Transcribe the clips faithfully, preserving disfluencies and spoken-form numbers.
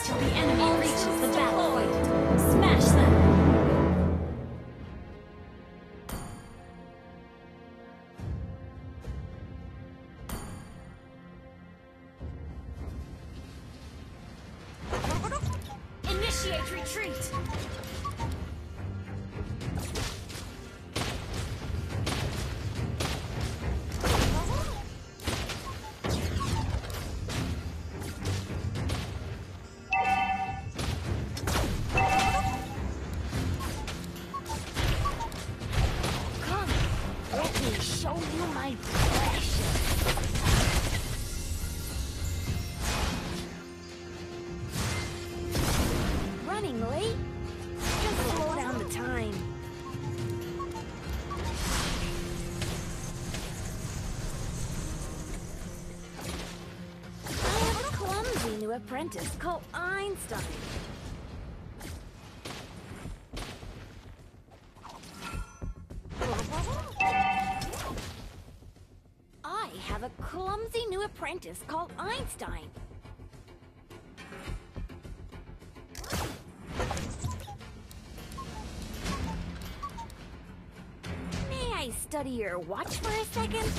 till the enemy reaches the battlefield. Smash them! Initiate retreat! Come, let me show you my precious. Running late? Just slow down the time. I have a clumsy new apprentice called Einstein. I have a clumsy new apprentice called Einstein. May I study your watch for a second?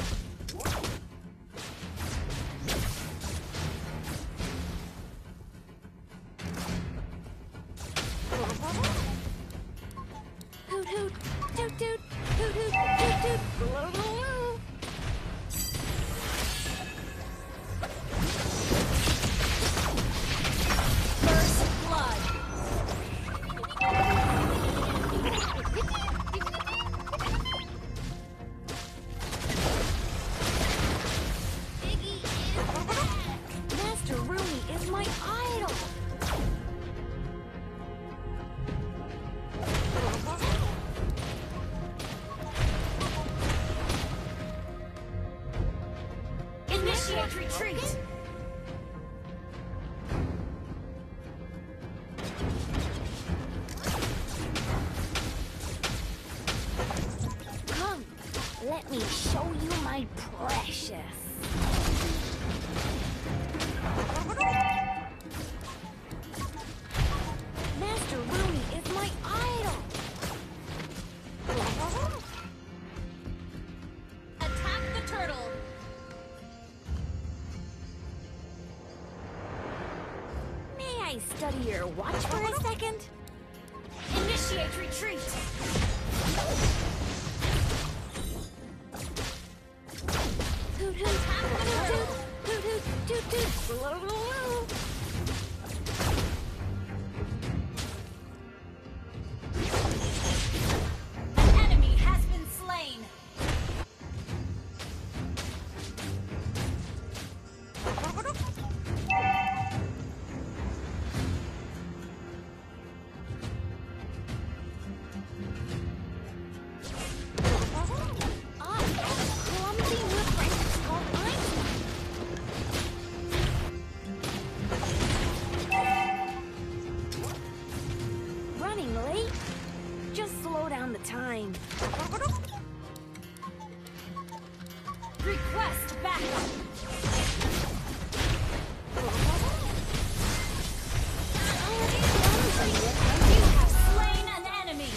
Hoot hoot, toot toot, hoot hoot, toot toot, blow blow blow. First blood. Diggie is back. Master Rooney is my idol. Initiate retreat! Come, let me show you my precious. Master Rooney is my idol. Attack the turtle. May I study your watch for a second? Initiate retreat! Hoot hoot, hoot hoot, hoot hoot, toot toot, blow blow blow. An enemy has been slain! Running late? Just slow down the time. Request backup! You have slain an enemy!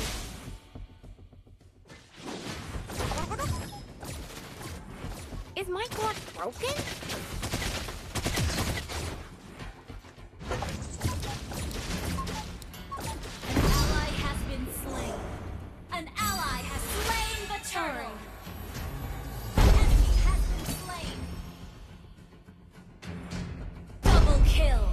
Is my clock broken? An ally has slain the turtle! An enemy has been slain! Double kill!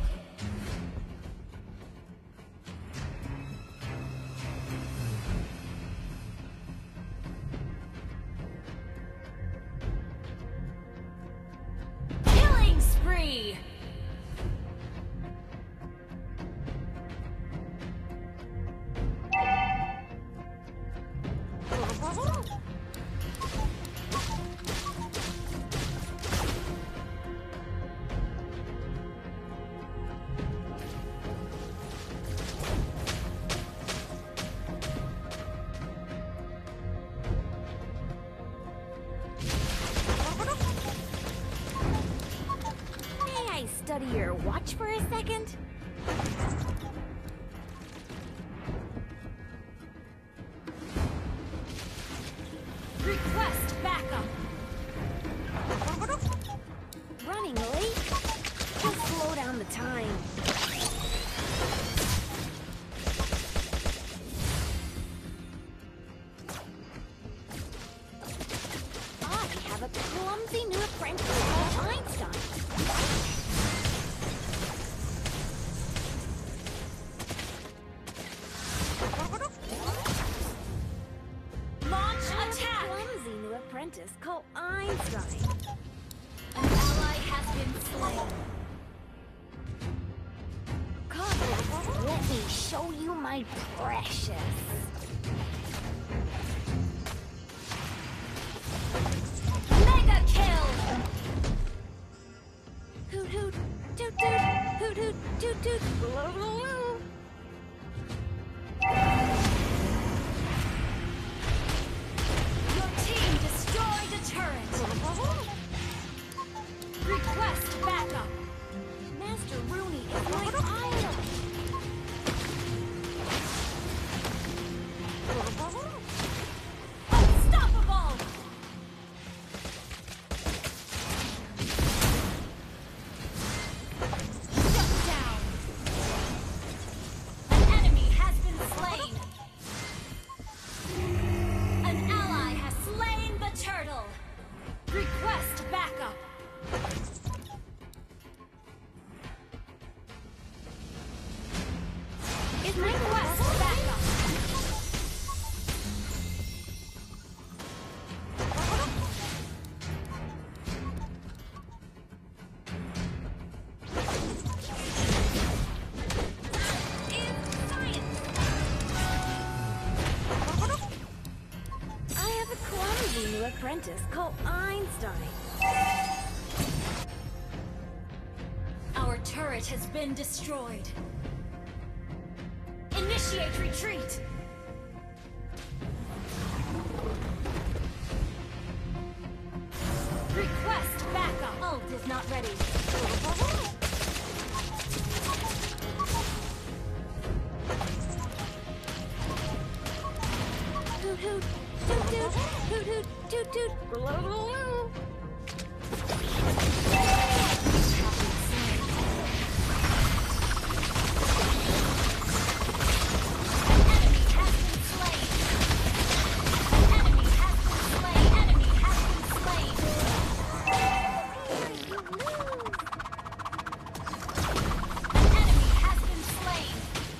study your watch for a second? Request backup. Running late? Just slow down the time. I have a clumsy new apprentice called Einstein. Launch attack. Clumsy new apprentice called Einstein. An ally has been slain. Come, let me show you my precious. Mega kill. Hoot hoot, toot toot, hoot hoot, toot toot, blah, blah, blah. Your team destroyed a turret. Request backup. Master Rooney is my idol. Unstoppable. Shut down. An enemy has been slain. An ally has slain the turtle. Request backup. Is my Request backup. I have a clumsy new apprentice called Einstein. Our turret has been destroyed. Initiate retreat. Request backup. Ult is not ready. Hoot hoot, toot toot, hoot hoot, toot toot, blah, blah, blah. Enemy has been slain. Enemy has been slain. Enemy has been slain. Enemy has been slain.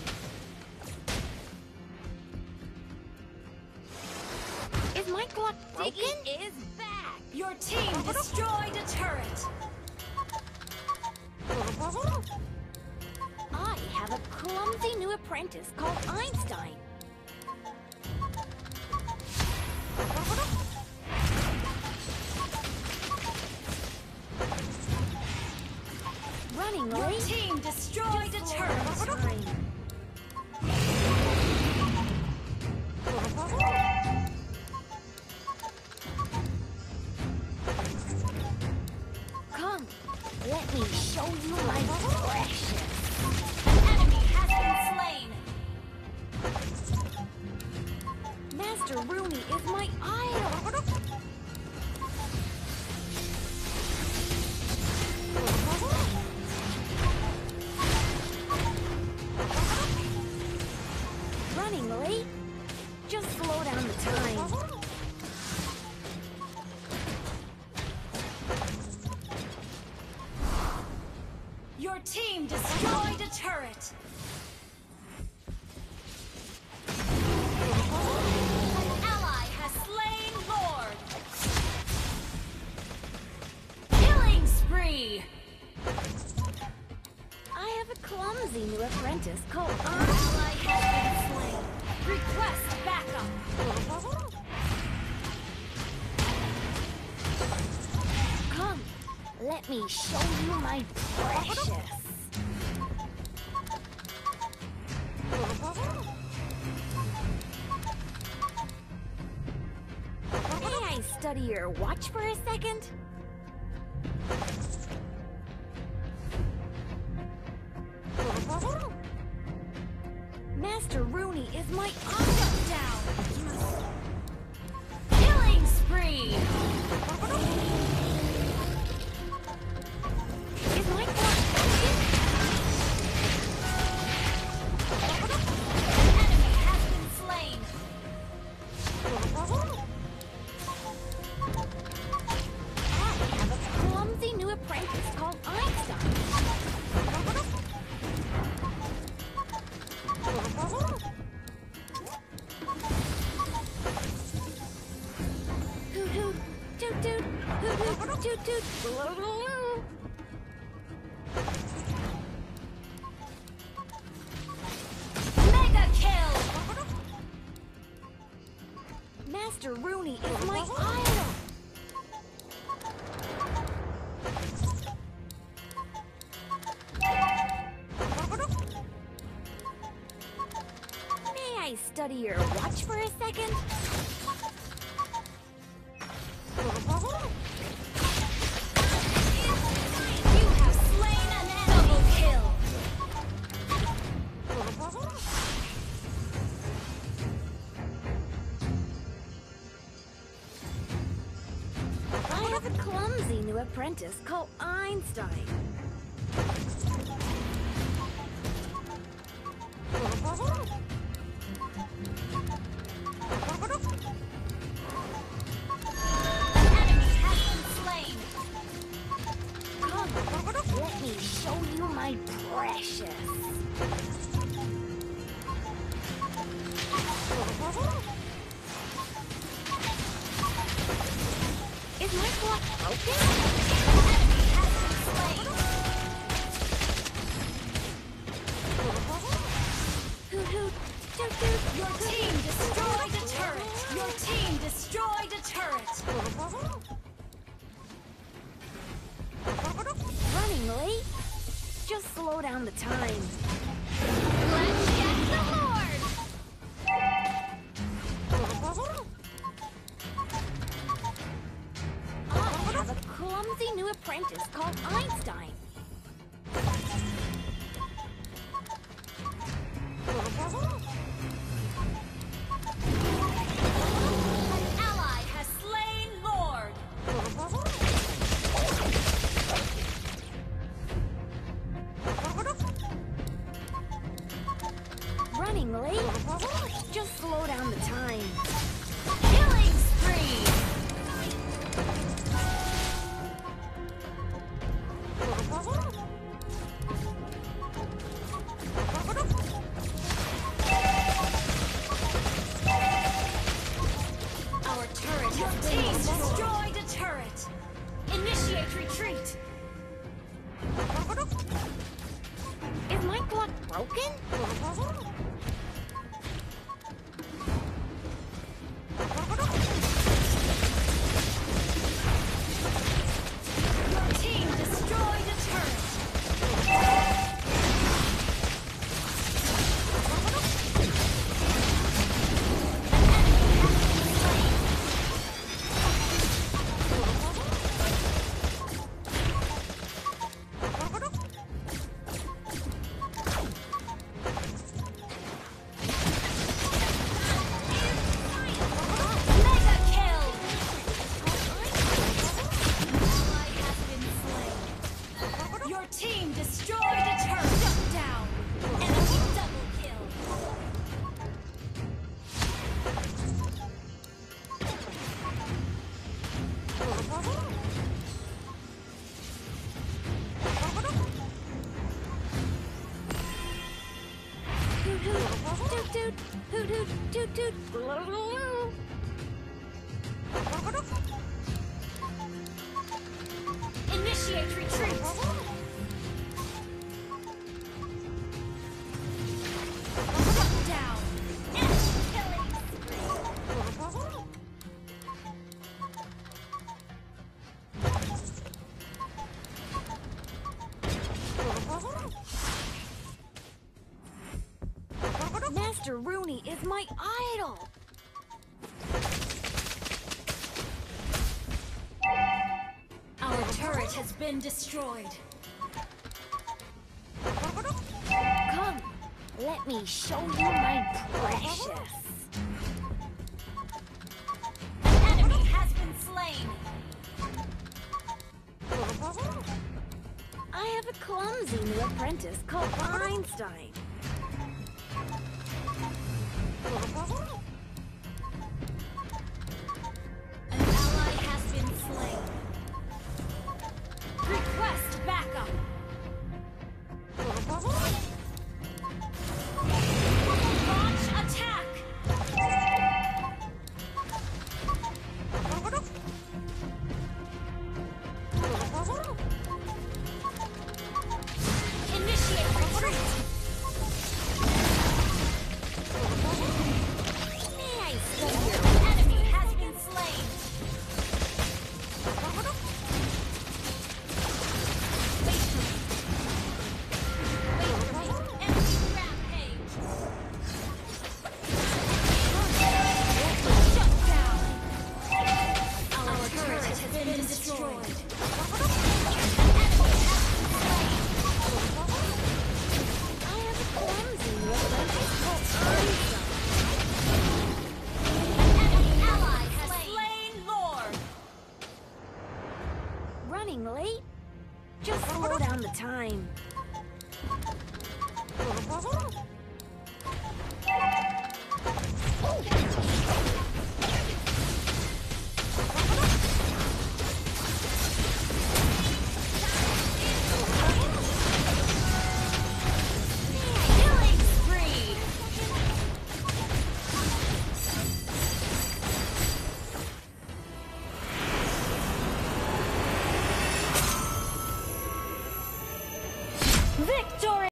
Is my clock ticking? Diggie is back. Your team destroyed a turret. I have a clumsy new apprentice called Einstein. Running Your late? team destroyed a turret. Time. Come, let me show you my precious. Enemy has been slain. Master Rooney is my idol. Running late? Just slow down the time. Your team destroyed a turret. An ally has slain Lord. Killing spree. I have a clumsy new apprentice called An Einstein. ally has been slain. Request backup. Come, let me show you my precious. May I study your watch for a second? Master Rooney is my Shut down. Killing spree. Is my clock broken? An enemy has been slain. I have a clumsy new apprentice called Einstein. Hoot hoot, toot toot, hoot hoot, toot toot. Mega kill. Master Rooney is my idol. May I study your watch for a second? You have slain an enemy. Double kill. I have a clumsy new apprentice called Einstein. An enemy has been slain. Come, let me show you my precious. Is my clock broken? An enemy has been slain. Hoot hoot, toot toot. Your team destroyed a turret. Your team destroyed a turret. Running late? Just slow down the time. Let's get the horde. I have a clumsy new apprentice called Einstein. An ally has slain Lord. Running late? Just slow down the time. Killing spree. Our turret has been destroyed a turret. Initiate retreat. Is my clock broken? Your team destroyed a turret. Mega kill. Ally has been slain. Your team destroyed a turret. Shut down. Enemy double kill. Hoot hoot, toot toot, hoot hoot, toot toot. Initiate retreat. Shut down. Enemy killing spree. Master Rooney is my idol. Our turret has been destroyed. Come, Let me show you my precious. An enemy has been slain. I have a clumsy new apprentice called Einstein. An ally has been slain.